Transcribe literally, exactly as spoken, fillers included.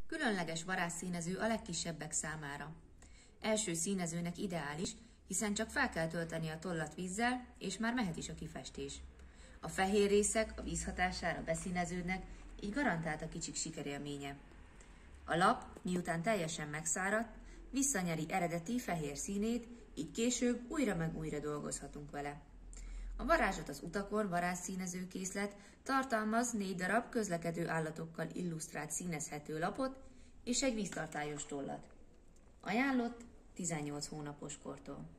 Különleges varázsszínező a legkisebbek számára. Első színezőnek ideális, hiszen csak fel kell tölteni a tollat vízzel, és már mehet is a kifestés. A fehér részek a víz hatására beszíneződnek, így garantált a kicsik sikerélménye. A lap, miután teljesen megszáradt, visszanyeri eredeti fehér színét, így később újra meg újra dolgozhatunk vele. A varázslat az utakon varázsszínezőkészlet tartalmaz négy darab közlekedő állatokkal illusztrált színezhető lapot és egy víztartályos tollat. Ajánlott tizennyolc hónapos kortól.